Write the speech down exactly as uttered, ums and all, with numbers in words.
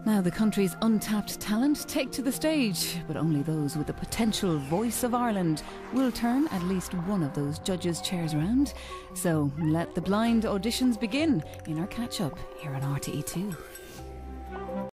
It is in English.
Now the country's untapped talent take to the stage, but only those with the potential voice of Ireland will turn at least one of those judges' chairs round. So let the blind auditions begin in our catch-up here on R T E two.